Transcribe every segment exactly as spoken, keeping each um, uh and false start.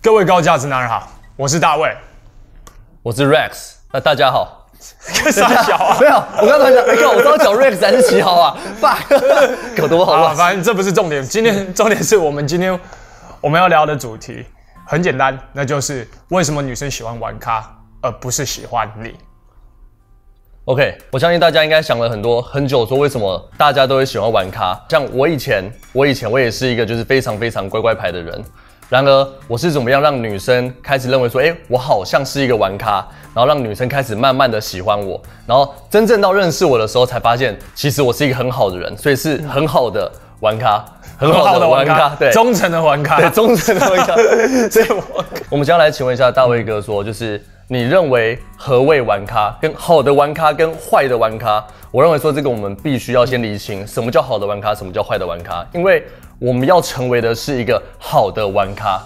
各位高价值男人好，我是大卫， 我是 Rex， 那大家好。 傻小啊， 没有，我刚才讲，哎、欸，我刚刚讲 Rex 还是七号啊？爸，搞得我好乱。 反正这不是重点，今天重点是我们今天我们要聊的主题很简单，那就是为什么女生喜欢玩咖，而不是喜欢你。 OK， 我相信大家应该想了很多很久，说为什么大家都会喜欢玩咖。像我以前，我以前我也是一个就是非常非常乖乖牌的人。然而，我是怎么样让女生开始认为说，哎、欸，我好像是一个玩咖，然后让女生开始慢慢的喜欢我，然后真正到认识我的时候，才发现其实我是一个很好的人，所以是很好的玩咖，很好的玩咖，对， 忠诚的玩咖， 对，忠诚的玩咖。所以我，我们将来请问一下大卫哥说，就是你认为何谓玩咖？跟好的玩咖跟坏的玩咖，我认为说这个我们必须要先厘清，什么叫好的玩咖，什么叫坏的玩咖，因为我们要成为的是一个好的玩咖。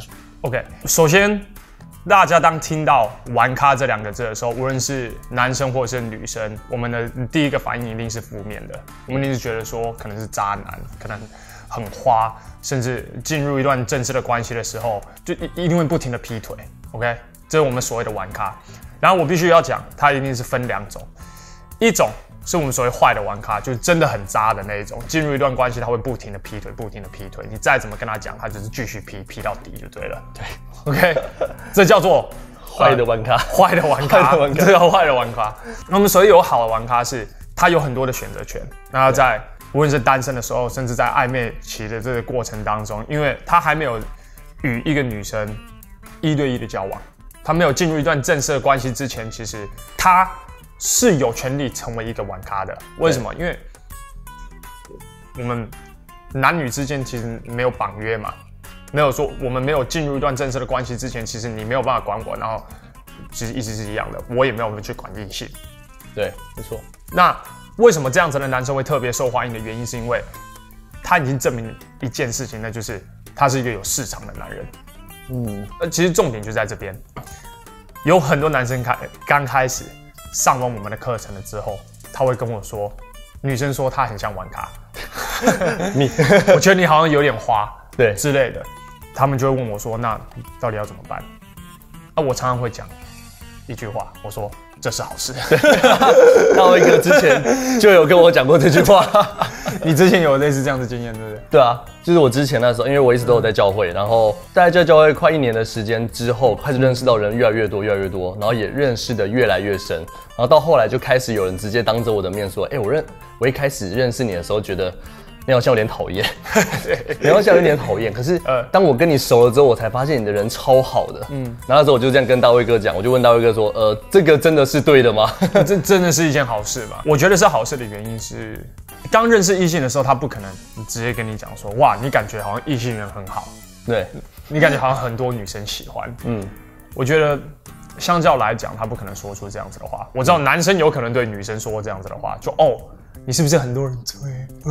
OK， 首先，大家当听到“玩咖”这两个字的时候，无论是男生或是女生，我们的第一个反应一定是负面的。我们一定是觉得说，可能是渣男，可能很花，甚至进入一段正式的关系的时候，就一定会不停的劈腿。OK， 这是我们所谓的玩咖。然后我必须要讲，它一定是分两种，一种是我们所谓坏的玩咖，就是真的很渣的那一种。进入一段关系，他会不停的劈腿，不停的劈腿。你再怎么跟他讲，他就是继续劈，劈到底就对了。 对 ，OK， 这叫做坏的玩咖， 坏、呃、的玩咖，这叫坏的玩咖。那我们所谓有好的玩咖是，他有很多的选择权。那在无论是单身的时候，甚至在暧昧期的这个过程当中，因为他还没有与一个女生一对一的交往，他没有进入一段正式的关系之前，其实他是有权利成为一个玩咖的。为什么？因为我们男女之间其实没有绑约嘛，没有说我们没有进入一段正式的关系之前，其实你没有办法管我，然后其实一直是一样的，我也没有去管异性。 对，没错。那为什么这样子的男生会特别受欢迎的原因，是因为他已经证明一件事情，那就是他是一个有市场的男人。嗯，呃，其实重点就在这边，有很多男生开刚开始上完我们的课程了之后，他会跟我说，女生说她很像玩咖， 你， 我觉得你好像有点花， 对之类的，他们就会问我说，那到底要怎么办？啊，我常常会讲一句话，我说这是好事。 大卫哥之前就有跟我讲过这句话， 你之前有类似这样的经验，对不对？ 对啊，就是我之前那时候，因为我一直都有在教会，然后大概在教会快一年的时间之后，开始认识到人越来越多，越来越多，然后也认识的越来越深，然后到后来就开始有人直接当着我的面说，哎、欸，我认我一开始认识你的时候，觉得你好像有点讨厌，你好像有点讨厌。可是，呃，当我跟你熟了之后，我才发现你的人超好的。嗯，然后那时候我就这样跟大卫哥讲，我就问大卫哥说，呃，这个真的是对的吗？ 这真的是一件好事吧？我觉得是好事的原因是，刚认识异性的时候，他不可能直接跟你讲说，哇，你感觉好像异性缘很好， 对， 你感觉好像很多女生喜欢。嗯，我觉得相较来讲，他不可能说出这样子的话。我知道男生有可能对女生说这样子的话，就哦。你是不是很多人追？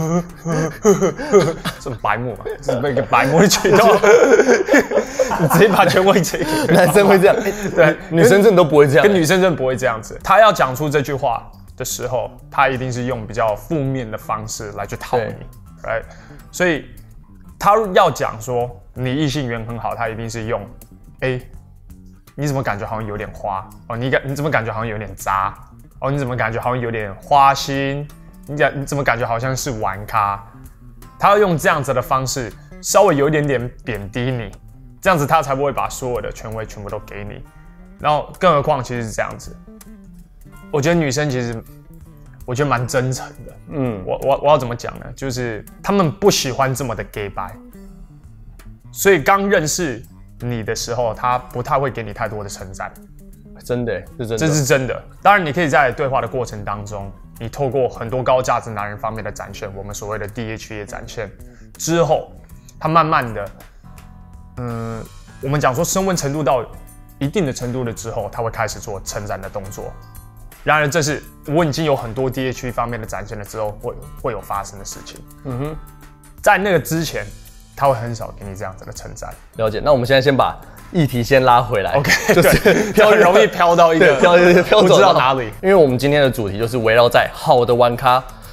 这种白目嘛，是被一个白目取到，你直接把权威这个男生会这样，对，女生真的都不会这样， 跟女生真的不会这样子。他要讲出这句话的时候，他一定是用比较负面的方式来去套你，right？所以他要讲说你异性缘很好，他一定是用，哎、欸，你怎么感觉好像有点花哦？你感你怎么感觉好像有点渣哦？你怎么感觉好像有点花心？你讲你怎么感觉好像是玩咖？他要用这样子的方式，稍微有一点点贬低你，这样子他才不会把所有的权威全部都给你。然后，更何况其实是这样子，我觉得女生其实，我觉得蛮真诚的。嗯，我我我要怎么讲呢？就是他们不喜欢这么的 gay 白，所以刚认识你的时候，他不太会给你太多的称赞。 真的，是真的， 这是真的。当然，你可以在对话的过程当中，你透过很多高价值男人方面的展现，我们所谓的 D H E 的展现之后，他慢慢的，嗯，我们讲说升温程度到一定的程度了之后，他会开始做称赞的动作。然而，这是我已经有很多 D H E 方面的展现了之后，会会有发生的事情。嗯哼，在那个之前，他会很少给你这样子的称赞。 了解。那我们现在先把议题先拉回来 ，OK， 就是飘很容易飘到一个飘飘走不知道哪里。 因为我们今天的主题就是围绕在好的玩咖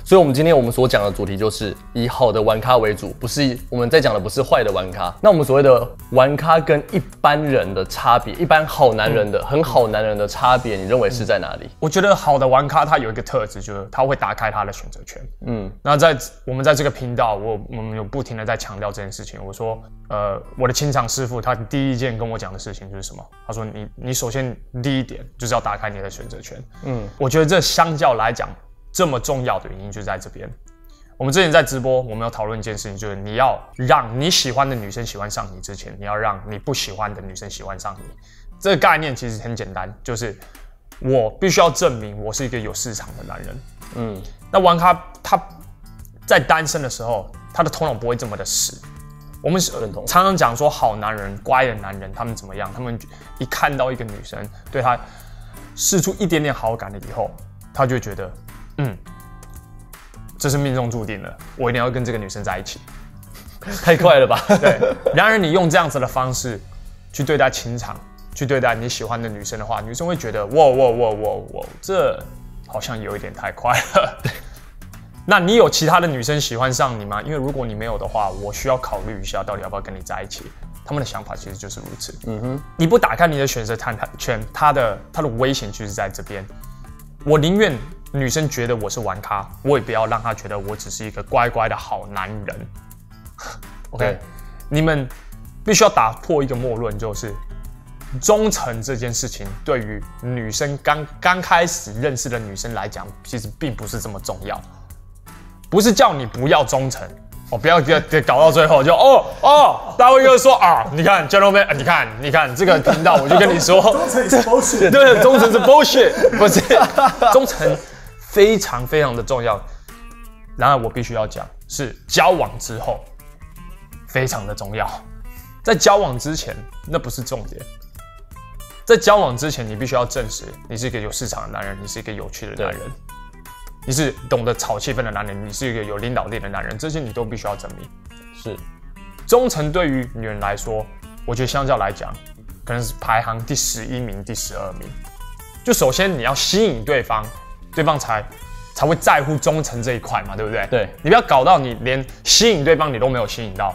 所以，我们今天我们所讲的主题就是以好的玩咖为主，不是我们在讲的不是坏的玩咖。那我们所谓的玩咖跟一般人的差别，一般好男人的、嗯、很好男人的差别，你认为是在哪里？ 我觉得好的玩咖他有一个特质，就是他会打开他的选择权。嗯，那在我们在这个频道，我我们有不停的在强调这件事情。我说，呃，我的清场师傅他第一件跟我讲的事情就是什么？他说你你首先第一点就是要打开你的选择权。嗯，我觉得这相较来讲。这么重要的原因就在这边。我们之前在直播，我们有讨论一件事情，就是你要让你喜欢的女生喜欢上你之前，你要让你不喜欢的女生喜欢上你。这个概念其实很简单，就是我必须要证明我是一个有市场的男人。嗯，那玩咖他在单身的时候，他的头脑不会这么的死。我们常常讲说好男人、乖的男人，他们怎么样？他们一看到一个女生对他释出一点点好感了以后，他就会觉得。嗯，这是命中注定了，我一定要跟这个女生在一起。 太快了吧？ 对。然而你用这样子的方式去对待情场，去对待你喜欢的女生的话，女生会觉得哇哇哇哇哇，这好像有一点太快了。那你有其他的女生喜欢上你吗？因为如果你没有的话，我需要考虑一下，到底要不要跟你在一起。他们的想法其实就是如此。嗯哼，你不打开你的选择权，它的它的危险就是在这边。我宁愿女生觉得我是玩咖，我也不要让她觉得我只是一个乖乖的好男人。OK， 你们必须要打破一个默论，就是忠诚这件事情对于女生刚刚开始认识的女生来讲，其实并不是这么重要。不是叫你不要忠诚。哦，不要给搞到最后就哦哦，大卫哥说啊，你看 ，gentleman，、啊、你看你看这个频道，我就跟你说， 忠诚是 bullshit， 对，忠诚是 bullshit， 不是，忠诚非常非常的重要。然而我必须要讲，是交往之后非常的重要，在交往之前那不是重点，在交往之前你必须要证实你是一个有市场的男人，你是一个有趣的男人。你是懂得炒气氛的男人，你是一个有领导力的男人，这些你都必须要证明。 是， 忠诚对于女人来说，我觉得相较来讲，可能是排行第十一名、第十二名。就首先你要吸引对方，对方才才会在乎忠诚这一块嘛，对不对？ 对， 你不要搞到你连吸引对方你都没有吸引到，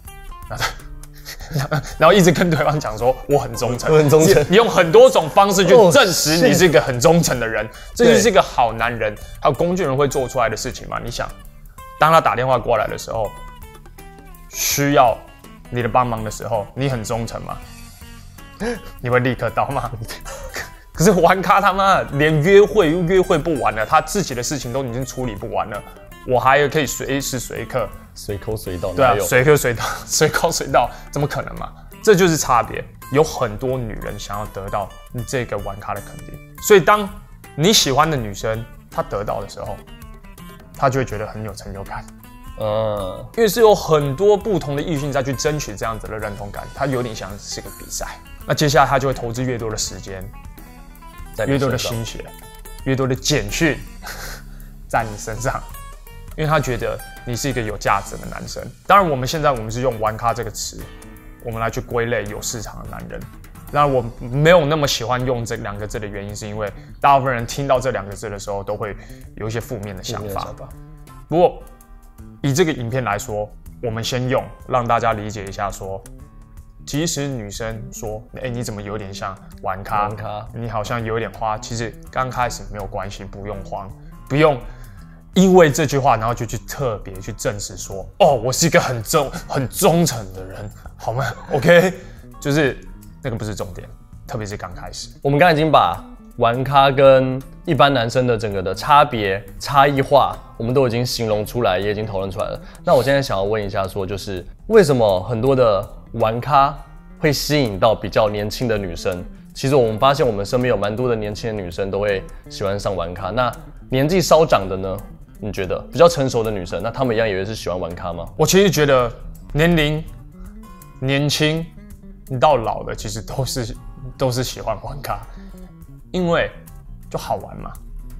然后一直跟对方讲说我很忠诚， 我很忠诚， 你用很多种方式去证实你是一个很忠诚的人，这就是一个好男人还有工具人会做出来的事情嘛？你想，当他打电话过来的时候，需要你的帮忙的时候，你很忠诚吗？你会立刻到吗？可是玩咖他妈连约会约会不完了，他自己的事情都已经处理不完了，我还可以随时随刻。 随口随到， 对啊，随口随到，随口随到，怎么可能嘛？这就是差别。有很多女人想要得到这个玩咖的肯定，所以当你喜欢的女生她得到的时候，她就会觉得很有成就感。嗯，因为是有很多不同的异性再去争取这样子的认同感，它有点像是个比赛。那接下来她就会投资越多的时间，越多的心血，越多的简讯在你身上。因为他觉得你是一个有价值的男生。当然，我们现在我们是用“玩咖”这个词，我们来去归类有市场的男人。当然，我没有那么喜欢用这两个字的原因，是因为大部分人听到这两个字的时候，都会有一些负面的想法。不过，以这个影片来说，我们先用让大家理解一下说，即使女生说：“哎、欸，你怎么有点像玩咖？玩咖，你好像有点花。”其实刚开始没有关系，不用慌，不用。因为这句话，然后就去特别去证实说，哦，我是一个很忠、很忠诚的人，好吗 ？OK， 就是那个不是重点，特别是刚开始。 我们刚才已经把玩咖跟一般男生的整个的差别、差异化，我们都已经形容出来，也已经讨论出来了。那我现在想要问一下，说就是为什么很多的玩咖会吸引到比较年轻的女生？其实我们发现，我们身边有蛮多的年轻的女生都会喜欢上玩咖。那年纪稍长的呢？你觉得比较成熟的女生，那她们一样也是喜欢玩咖吗？ 我其实觉得年龄年轻到老的，其实都是都是喜欢玩咖，因为就好玩嘛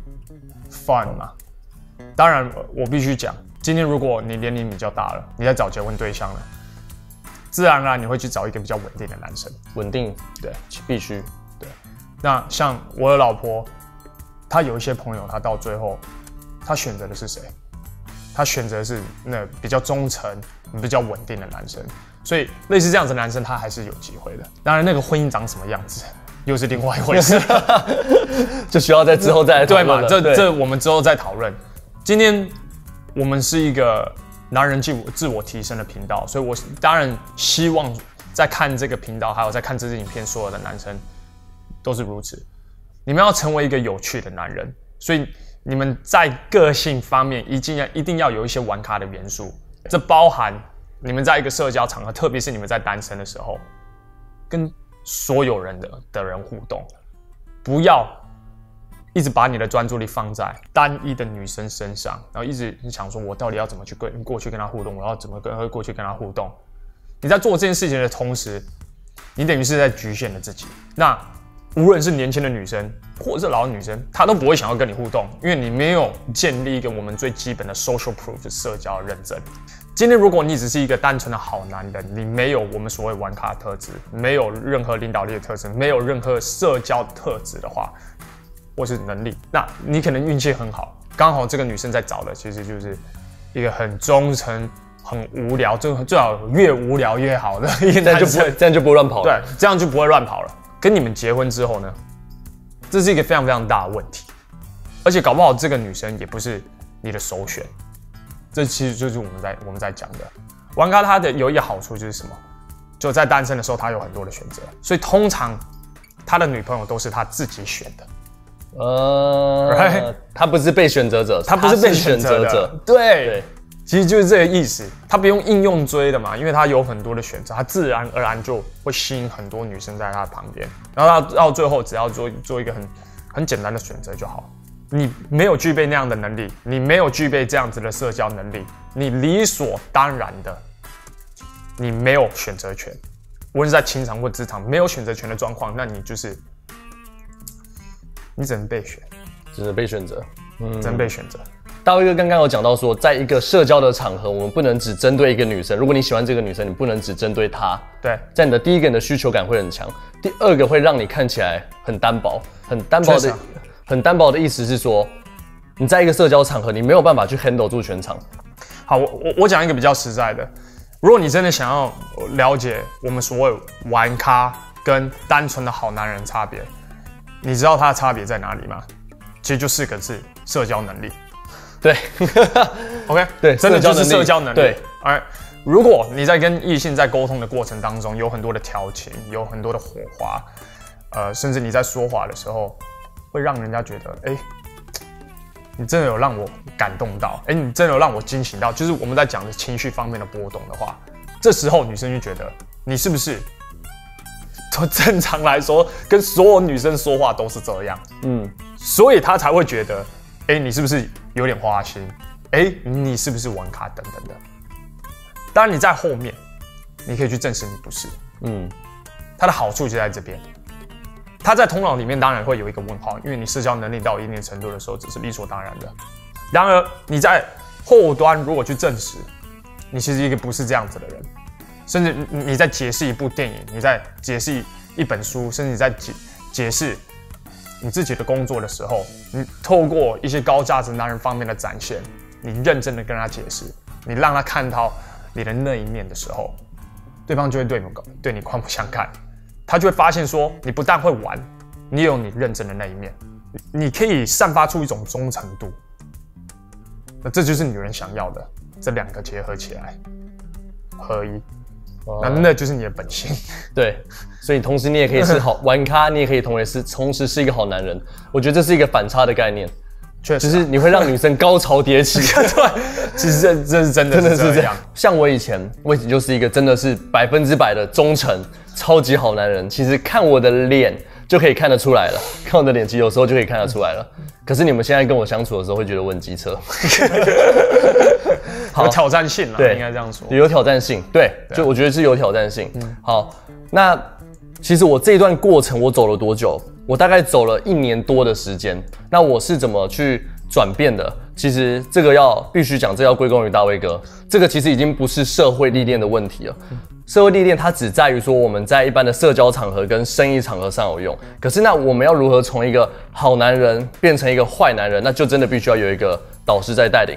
，fun 嘛。当然，我必须讲，今天如果你年龄比较大了，你在找结婚对象了，自然而然你会去找一个比较稳定的男生。 稳定， 对， 必须对。那像我的老婆，她有一些朋友，她到最后。他选择的是谁？ 他选择是那比较忠诚、比较稳定的男生，所以类似这样子的男生，他还是有机会的。当然，那个婚姻长什么样子，又是另外一回事， 就需要在之后再来讨论了。 对嘛？这这我们之后再讨论。今天我们是一个男人自我自我提升的频道，所以我当然希望在看这个频道，还有在看这支影片，所有的男生都是如此。你们要成为一个有趣的男人，所以你们在个性方面一定要一定要有一些玩咖的元素。这包含你们在一个社交场合，特别是你们在单身的时候，跟所有人的的人互动，不要一直把你的专注力放在单一的女生身上，然后一直想说，我到底要怎么去跟过去跟她互动？我要怎么跟过去跟她互动？你在做这件事情的同时，你等于是在局限了自己。那无论是年轻的女生或者是老的女生，她都不会想要跟你互动，因为你没有建立一个我们最基本的 social proof 社交认证。今天如果你只是一个单纯的好男人，你没有我们所谓玩咖的特质，没有任何领导力的特质，没有任何社交特质的话，或是能力，那你可能运气很好，刚好这个女生在找的其实就是一个很忠诚、很无聊，最最好越无聊越好的一个男生， 这样就不会乱跑了。 对，这样就不会乱跑了。跟你们结婚之后呢，这是一个非常非常大的问题，而且搞不好这个女生也不是你的首选。这其实就是我们在我们在讲的玩咖，它的有一个好处就是什么？就在单身的时候，他有很多的选择，所以通常他的女朋友都是他自己选的。 呃， right? 他不是被选择者， 他不是被选择者，对，对，其实就是这个意思。他不用硬用追的嘛，因为他有很多的选择，他自然而然就会吸引很多女生在他的旁边，然后到到最后只要做做一个很很简单的选择就好。你没有具备那样的能力，你没有具备这样子的社交能力，你理所当然的，你没有选择权。无论是在情场或职场，没有选择权的状况，那你就是你只能被选， 只能被选择， 嗯，只能被选择。 大卫哥刚刚有讲到说，在一个社交的场合，我们不能只针对一个女生。如果你喜欢这个女生，你不能只针对她。 对， 在你的第一个，你的需求感会很强；第二个会让你看起来很单薄，很单薄的，很单薄的意思是说，你在一个社交场合，你没有办法去 handle 住全场。 好，我我我讲一个比较实在的，如果你真的想要了解我们所谓玩咖跟单纯的好男人差别，你知道它的差别在哪里吗？其实就四个字：社交能力。 对 ，OK， 对， 真的就是社交能力。 对， 哎，如果你在跟异性在沟通的过程当中，有很多的调情，有很多的火花，呃，甚至你在说话的时候，会让人家觉得，哎、欸，你真的有让我感动到，哎、欸，你真的有让我惊醒到，就是我们在讲的情绪方面的波动的话，这时候女生就觉得你是不是？正常来说，跟所有女生说话都是这样，嗯，所以她才会觉得，哎、欸，你是不是有点花心？哎、欸，你是不是玩咖等等的？当然，你在后面，你可以去证实你不是，嗯，它的好处就在这边。他在头脑里面当然会有一个问号，因为你社交能力到一定程度的时候，只是理所当然的。然而你在后端如果去证实，你其实一个不是这样子的人，甚至你在解释一部电影，你在解释一本书，甚至你在解解释你自己的工作的时候，你透过一些高价值男人方面的展现，你认真的跟他解释，你让他看到你的那一面的时候，对方就会对你对你刮目相看。他就会发现说，你不但会玩，你也有你认真的那一面，你可以散发出一种忠诚度。那这就是女人想要的，这两个结合起来，合一，哦、那那就是你的本性。 对，所以同时你也可以是好玩咖，你也可以同时是同时是一个好男人。我觉得这是一个反差的概念， 确实、啊， 就是你会让女生高潮迭起。 对，其实这这是真的是这样，真的是这样。 像我以前，我以前就是一个真的是百分之百的忠诚。超级好男人，其实看我的脸就可以看得出来了，看我的脸其实有时候就可以看得出来了。可是你们现在跟我相处的时候，会觉得我很机车， 有挑战性啦，对，应该这样说， 有挑战性，对，对就我觉得是有挑战性。嗯、好，那其实我这一段过程我走了多久？我大概走了一年多的时间。那我是怎么去转变的？其实这个要必须讲，这要归功于大卫哥。这个其实已经不是社会历练的问题了。社会历练它只在于说我们在一般的社交场合跟生意场合上有用，可是那我们要如何从一个好男人变成一个坏男人，那就真的必须要有一个导师在带领。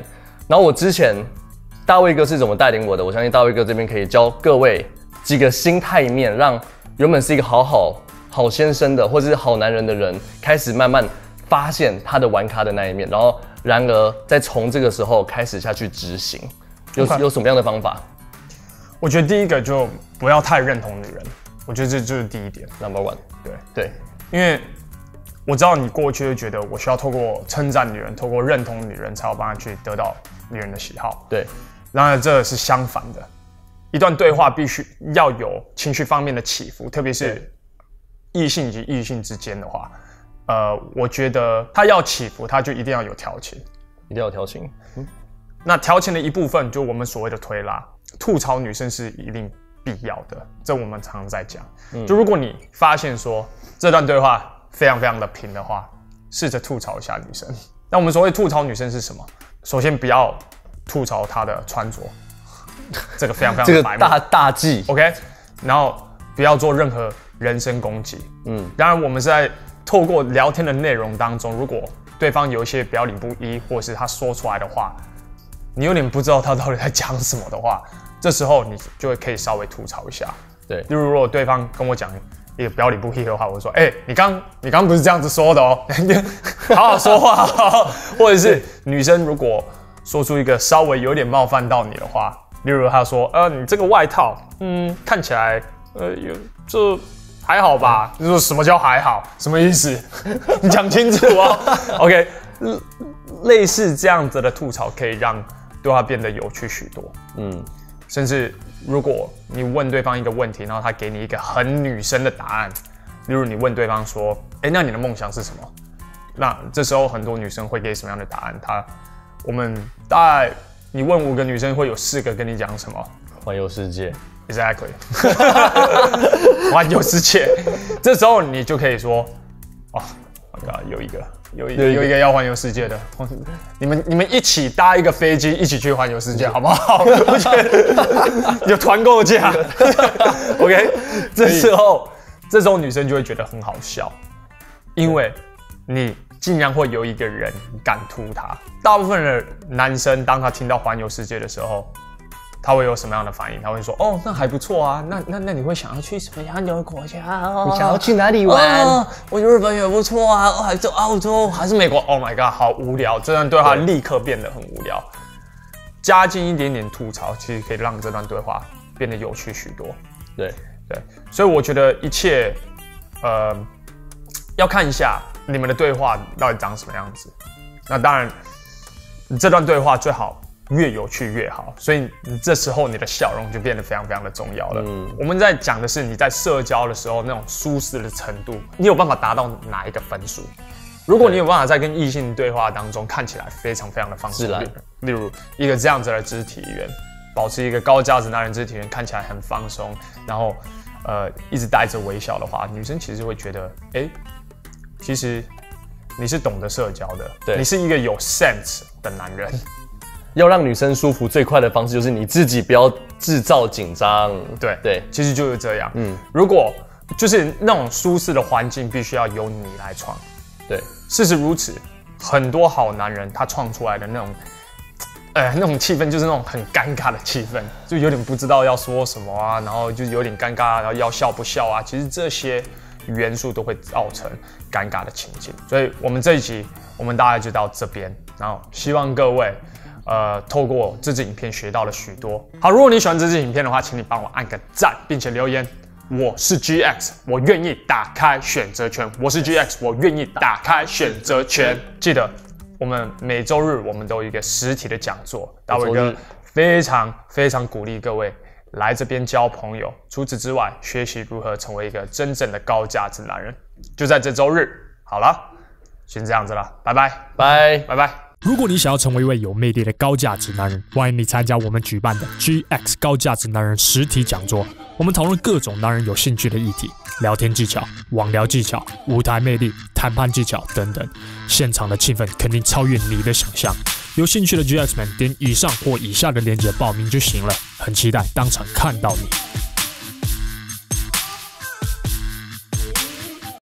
然后我之前大卫哥是怎么带领我的？我相信大卫哥这边可以教各位几个心态面，让原本是一个好好好先生的，或者是好男人的人，开始慢慢发现他的玩咖的那一面，然后然而再从这个时候开始下去执行，有 Okay. 有什么样的方法？ 我觉得第一个就不要太认同女人，我觉得这就是第一点 ，Number one。 对对， 因为我知道你过去就觉得我需要透过称赞女人，透过认同女人，才有办法去得到女人的喜好。 对， 然而这是相反的，一段对话必须要有情绪方面的起伏，特别是异性及异性之间的话。呃，我觉得他要起伏，他就一定要有调情， 一定要有调情。嗯， 那调情的一部分，就我们所谓的推拉、吐槽女生是一定必要的，这我们常常在讲。嗯，就如果你发现说这段对话非常非常的平的话，试着吐槽一下女生。那我们所谓吐槽女生是什么？首先不要吐槽她的穿着，这个非常非常这个大大忌。 OK， 然后不要做任何人身攻击。嗯，当然我们是在透过聊天的内容当中，如果对方有一些表里不一，或是他说出来的话，你有点不知道他到底在讲什么的话，这时候你就会可以稍微吐槽一下。 对， 例如如果对方跟我讲一个表里不一的话，我说：“哎、欸，你刚你刚不是这样子说的哦，好好说话。”或者是女生如果说出一个稍微有点冒犯到你的话，例如她说：“呃，你这个外套，嗯，看起来呃有这。”还好吧？你说什么叫还好？什么意思？你讲清楚哦。OK， 类似这样子的吐槽可以让对话变得有趣许多。嗯，甚至如果你问对方一个问题，然后他给你一个很女生的答案，例如你问对方说：“哎、欸，那你的梦想是什么？”那这时候很多女生会给什么样的答案？她，我们大概你问五个女生，会有四个跟你讲什么？ 环游世界。 Exactly， 环游世界，这时候你就可以说，哦 ，My God， 有一个，有一个，有一个要环游世界的，你们你们一起搭一个飞机，一起去环游世界，好不好？我觉得有团购价，OK， 这时候，这时候女生就会觉得很好笑，因为你竟然会有一个人敢突她。大部分的男生，当他听到环游世界的时候，他会有什么样的反应？他会说：“哦，那还不错啊，那那那你会想要去什么样的国家？ 你想要去哪里玩？ 哦、我觉得日本也不错啊，还是澳洲，还是美国 ？Oh my god， 好无聊！这段对话立刻变得很无聊。加进一点点吐槽，其实可以让这段对话变得有趣许多。 对对，所以我觉得一切，呃，要看一下你们的对话到底长什么样子。那当然，这段对话最好越有趣越好，所以你这时候你的笑容就变得非常非常的重要了。嗯，我们在讲的是你在社交的时候那种舒适的程度，你有办法达到哪一个分数？如果你有办法在跟异性对话当中看起来非常非常的放松，例如一个这样子的肢体语言，保持一个高价值男人肢体语言看起来很放松，然后呃一直带着微笑的话，女生其实会觉得，哎、欸，其实你是懂得社交的，对，你是一个有 sense 的男人。 要让女生舒服最快的方式就是你自己不要制造紧张。 对对， 其实就是这样。嗯，如果就是那种舒适的环境必须要由你来创。 对， 事实如此，很多好男人他创出来的那种，呃，那种气氛就是那种很尴尬的气氛，就有点不知道要说什么啊，然后就有点尴尬，然后要笑不笑啊，其实这些元素都会造成尴尬的情境。所以我们这一集我们大概就到这边，然后希望各位。呃，透过这支影片学到了许多。好，如果你喜欢这支影片的话，请你帮我按个赞，并且留言。我是 G X， 我愿意打开选择权。我是 G X， 我愿意打开选择权。记得，我们每周日我们都有一个实体的讲座。大卫哥非常非常鼓励各位来这边交朋友。除此之外，学习如何成为一个真正的高价值男人，就在这周日。好了，先这样子了，拜拜， 拜拜拜。 如果你想要成为一位有魅力的高价值男人，欢迎你参加我们举办的 G X 高价值男人实体讲座。我们讨论各种男人有兴趣的议题，聊天技巧、网聊技巧、舞台魅力、谈判技巧等等。现场的气氛肯定超越你的想象。有兴趣的 G X 们点以上或以下的链接报名就行了。很期待当场看到你。